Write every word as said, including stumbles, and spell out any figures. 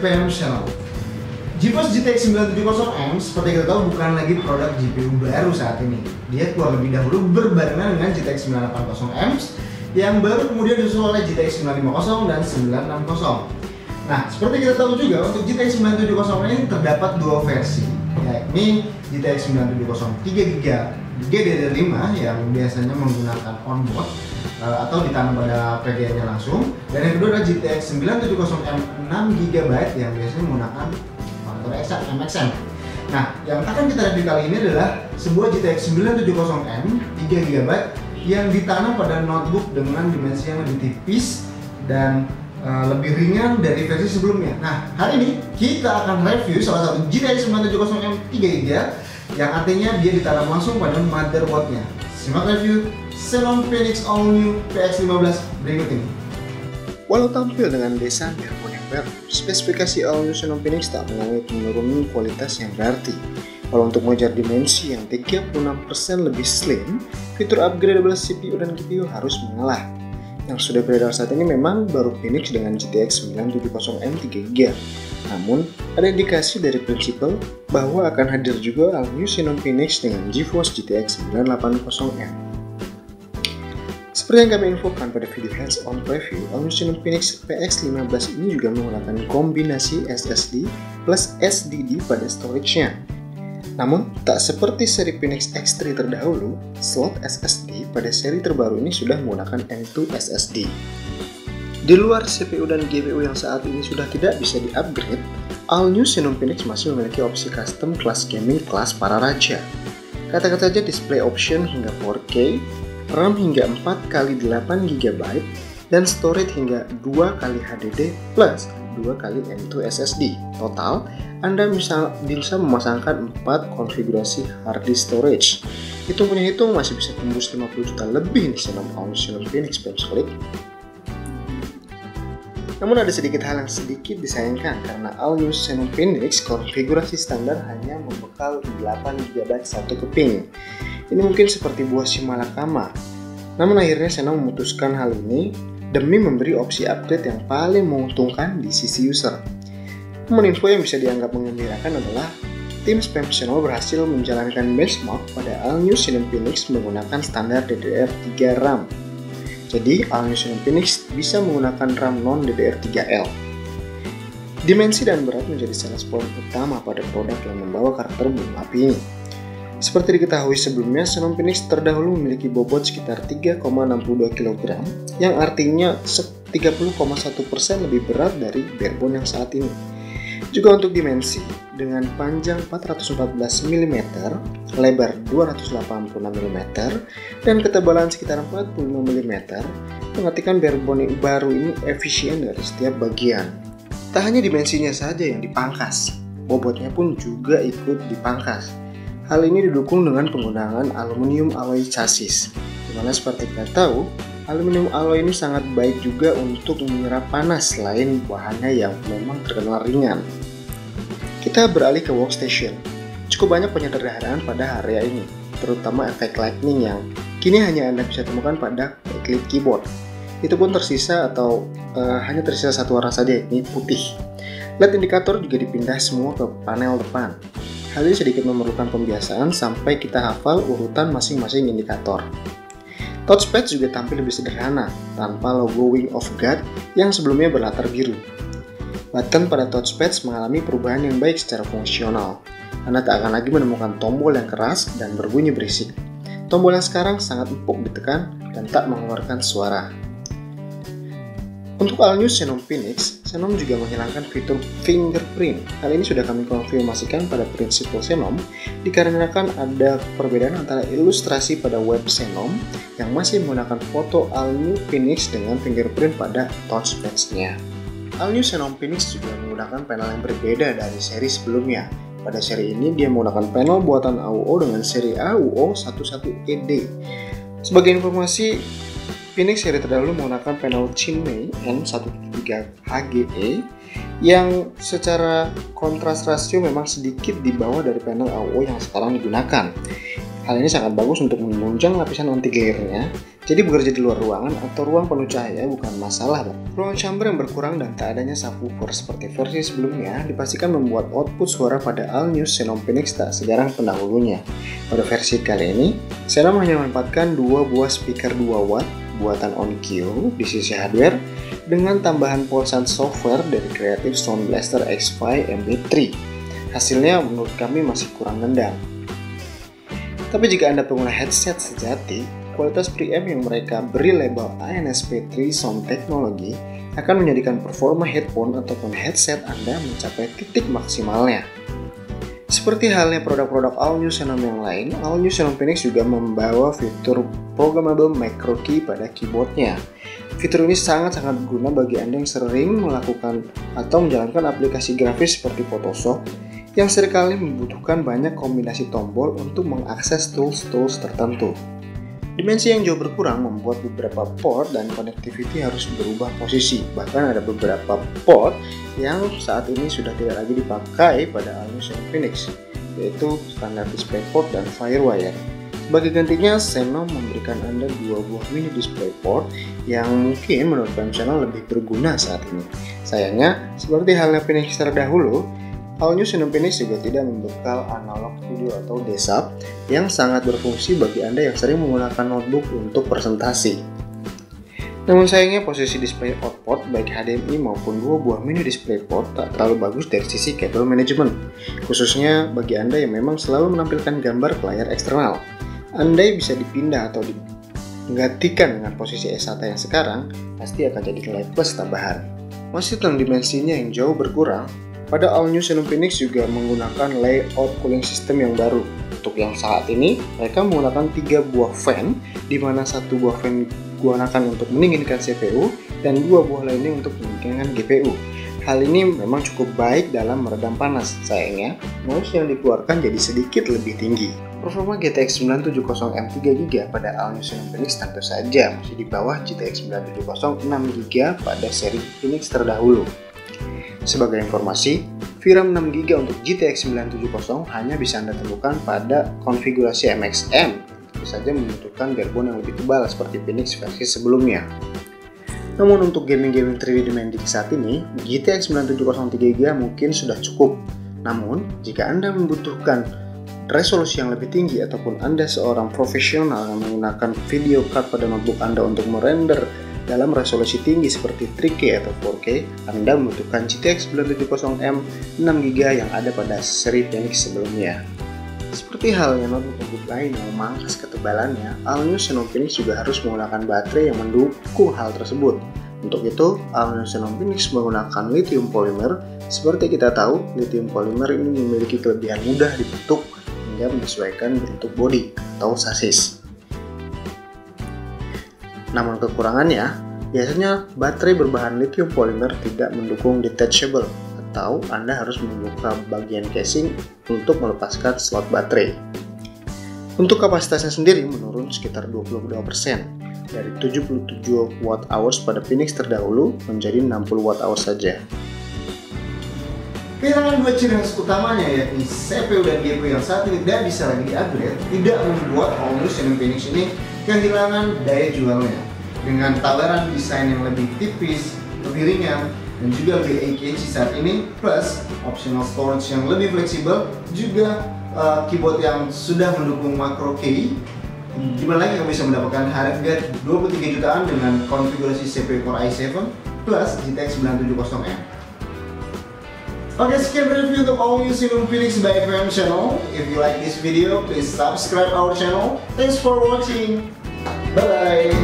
P M Xenon. GeForce G T X sembilan tujuh nol M seperti kita tahu bukan lagi produk G P U baru saat ini. Dia keluar lebih dahulu berbarengan dengan G T X sembilan delapan nol M yang baru kemudian disusul oleh G T X sembilan lima nol dan sembilan enam nol. Nah, seperti kita tahu juga untuk G T X sembilan tujuh nol ini terdapat dua versi, yakni G T X sembilan tujuh nol tiga giga G D D R lima yang biasanya menggunakan onboard atau ditanam pada P D A-nya langsung, dan yang kedua adalah G T X sembilan tujuh nol M enam giga byte yang biasanya menggunakan M X M. Nah, yang akan kita review kali ini adalah sebuah G T X sembilan tujuh nol M tiga giga byte yang ditanam pada notebook dengan dimensi yang lebih tipis dan uh, lebih ringan dari versi sebelumnya. Nah, hari ini kita akan review salah satu G T X sembilan tujuh nol M tiga giga yang artinya dia ditanam langsung pada motherboardnya. Simak review Xenon Phoenix All New P X lima belas berikut ini. Walau tampil dengan desain biarpun yang baru, spesifikasi All New Xenon Phoenix tak mengalami penurunan kualitas yang berarti. Kalau untuk mengejar dimensi yang tiga puluh enam persen lebih slim, fitur upgradable C P U dan G P U harus mengalah. Yang sudah beredar saat ini memang baru Phoenix dengan G T X sembilan tujuh nol M tiga giga. Namun, ada indikasi dari prinsipal bahwa akan hadir juga All New Xenon Phoenix dengan GeForce G T X sembilan delapan nol M. Seperti yang kami infokan pada video hands-on preview, All New Xenon Phoenix P X lima belas ini juga menggunakan kombinasi S S D plus S D D pada storage-nya. Namun, tak seperti seri Phoenix X tiga terdahulu, slot S S D pada seri terbaru ini sudah menggunakan M dua S S D. Di luar C P U dan G P U yang saat ini sudah tidak bisa di-upgrade, All New Xenon Phoenix masih memiliki opsi custom kelas gaming kelas para raja. Katakan saja display option hingga four K, RAM hingga empat kali delapan giga byte, dan storage hingga dua kali H D D plus dua kali M dua S S D. Total, Anda bisa, bisa memasangkan empat konfigurasi hard disk storage. Hitung punya hitung masih bisa tembus lima puluh juta lebih nih Xenon All New Xenon Phoenix Pemsklik. Namun ada sedikit hal yang sedikit disayangkan karena All New Xenon Phoenix konfigurasi standar hanya membekal delapan giga byte satu keping. Ini mungkin seperti buah si malakama. Namun akhirnya Xenon memutuskan hal ini demi memberi opsi upgrade yang paling menguntungkan di sisi user. Namun info yang bisa dianggap mengembirakan adalah tim spam Xenon berhasil menjalankan benchmark pada All New Xenon Phoenix menggunakan standar D D R tiga RAM. Jadi All New Xenon Phoenix bisa menggunakan RAM non D D R tiga L. Dimensi dan berat menjadi salah poin utama pada produk yang membawa karakter gunung api ini. Seperti diketahui sebelumnya, Xenon Phoenix terdahulu memiliki bobot sekitar tiga koma enam dua kilogram, yang artinya tiga puluh koma satu persen lebih berat dari barebone yang saat ini. Juga untuk dimensi, dengan panjang empat ratus empat belas milimeter, lebar dua ratus delapan puluh enam milimeter, dan ketebalan sekitar empat puluh lima milimeter, mengartikan barebone baru ini efisien dari setiap bagian. Tak hanya dimensinya saja yang dipangkas, bobotnya pun juga ikut dipangkas. Hal ini didukung dengan penggunaan aluminium alloy chassis, dimana seperti kita tahu, aluminium alloy ini sangat baik juga untuk menyerap panas selain bahannya yang memang terkenal ringan. Kita beralih ke workstation. Cukup banyak penyederhanaan pada area ini, terutama efek lightning yang kini hanya Anda bisa temukan pada backlit keyboard. Itu pun tersisa atau uh, hanya tersisa satu warna saja, ini putih. L E D indikator juga dipindah semua ke panel depan. Hal ini sedikit memerlukan pembiasaan sampai kita hafal urutan masing-masing indikator. Touchpad juga tampil lebih sederhana, tanpa logo Wing of God yang sebelumnya berlatar biru. Button pada touchpad mengalami perubahan yang baik secara fungsional. Anda tak akan lagi menemukan tombol yang keras dan berbunyi berisik. Tombol yang sekarang sangat empuk ditekan dan tak mengeluarkan suara. Untuk All New Xenon Phoenix, Xenon juga menghilangkan fitur fingerprint. Hal ini sudah kami konfirmasikan pada prinsipal Xenon, dikarenakan ada perbedaan antara ilustrasi pada web Xenon yang masih menggunakan foto All New Phoenix dengan fingerprint pada touchpads-nya. All New Xenon Phoenix juga menggunakan panel yang berbeda dari seri sebelumnya. Pada seri ini dia menggunakan panel buatan A U O dengan seri A U O eleven E D. Sebagai informasi, Phoenix seri terdahulu menggunakan panel Chinmay N one thirteen H G E yang secara kontras rasio memang sedikit di bawah dari panel A U O yang sekarang digunakan. Hal ini sangat bagus untuk menunjang lapisan anti glare-nya Jadi bekerja di luar ruangan atau ruang penuh cahaya bukan masalah, Bang. Ruang chamber yang berkurang dan tak adanya subwoofer seperti versi sebelumnya dipastikan membuat output suara pada all-new Xenon Phoenix tak segarang pendahulunya. Pada versi kali ini, Xenon hanya menempatkan dua buah speaker dua watt buatan Onkyo di sisi hardware dengan tambahan port sound software dari Creative Sound Blaster X lima M B tiga. Hasilnya menurut kami masih kurang nendang. Tapi jika Anda pengguna headset sejati, kualitas preamp yang mereka beri label A N S P tiga Sound Technology akan menjadikan performa headphone ataupun headset Anda mencapai titik maksimalnya. Seperti halnya produk-produk all-new Xenon yang lain, all-new Xenon Phoenix juga membawa fitur programmable macro key pada keyboardnya. Fitur ini sangat-sangat berguna bagi Anda yang sering melakukan atau menjalankan aplikasi grafis seperti Photoshop yang seringkali membutuhkan banyak kombinasi tombol untuk mengakses tools-tools tertentu. Dimensi yang jauh berkurang membuat beberapa port dan connectivity harus berubah posisi. Bahkan ada beberapa port yang saat ini sudah tidak lagi dipakai pada all-new Xenon Phoenix, yaitu standar DisplayPort dan Firewire. Sebagai gantinya, Xenon memberikan Anda dua buah mini DisplayPort yang mungkin menurut Xenon lebih berguna saat ini. Sayangnya, seperti halnya Phoenix terdahulu, all-new Xenon Phoenix juga tidak membekal analog video atau D S A P yang sangat berfungsi bagi Anda yang sering menggunakan notebook untuk presentasi. Namun sayangnya posisi display output baik H D M I maupun dua buah mini DisplayPort tak terlalu bagus dari sisi cable management, khususnya bagi Anda yang memang selalu menampilkan gambar ke layar eksternal. Andai bisa dipindah atau digantikan dengan posisi S A T A yang sekarang, pasti akan jadi nilai plus tambahan. Masih tentang dimensinya yang jauh berkurang, pada all-new Xenon Phoenix juga menggunakan layout cooling system yang baru. Untuk yang saat ini, mereka menggunakan tiga buah fan, di mana satu buah fan digunakan untuk mendinginkan C P U dan dua buah lainnya untuk mendinginkan G P U. Hal ini memang cukup baik dalam meredam panas. Sayangnya, noise yang dikeluarkan jadi sedikit lebih tinggi. Performa G T X sembilan tujuh nol M tiga giga pada all-new Xenon Phoenix tentu saja masih di bawah G T X sembilan tujuh nol enam giga pada seri Phoenix terdahulu. Sebagai informasi, V RAM enam giga untuk G T X sembilan tujuh nol hanya bisa Anda temukan pada konfigurasi M X M. Tentu saja membutuhkan barebone yang lebih tebal seperti Phoenix versi sebelumnya. Namun untuk gaming-gaming tiga D demanding saat ini, G T X sembilan tujuh nol tiga giga mungkin sudah cukup. Namun, jika Anda membutuhkan resolusi yang lebih tinggi ataupun Anda seorang profesional yang menggunakan video card pada notebook Anda untuk merender dalam resolusi tinggi seperti tiga K atau empat K, Anda membutuhkan G T X sembilan tujuh nol M enam giga yang ada pada seri Phoenix sebelumnya. Seperti halnya notebook lain yang memangkas ketebalannya, all-new Xenon Phoenix juga harus menggunakan baterai yang mendukung hal tersebut. Untuk itu, all-new Xenon Phoenix menggunakan lithium polymer. Seperti kita tahu, lithium polymer ini memiliki kelebihan mudah dibentuk hingga menyesuaikan bentuk bodi atau sasis. Namun kekurangannya, biasanya baterai berbahan lithium polymer tidak mendukung detachable atau Anda harus membuka bagian casing untuk melepaskan slot baterai. Untuk kapasitasnya sendiri menurun sekitar dua puluh dua persen dari tujuh puluh tujuh watt hours pada Phoenix terdahulu menjadi enam puluh watt hours saja. Kehilangan dua ciri khas utamanya yakni C P U dan G P U yang saat ini tidak bisa lagi di-upgrade tidak membuat all-new Xenon Phoenix ini kehilangan daya jualnya. Dengan tawaran desain yang lebih tipis, lebih ringan, dan juga lebih A K G saat ini, plus optional storage yang lebih fleksibel, juga uh, keyboard yang sudah mendukung macro key, dimana lagi kamu bisa mendapatkan harga dua puluh tiga jutaan dengan konfigurasi C P U Core i tujuh plus G T X sembilan tujuh nol M. Oke, sekian review untuk all new Xenon Phoenix by F M Channel. If you like this video, please subscribe our channel. Thanks for watching. Bye bye.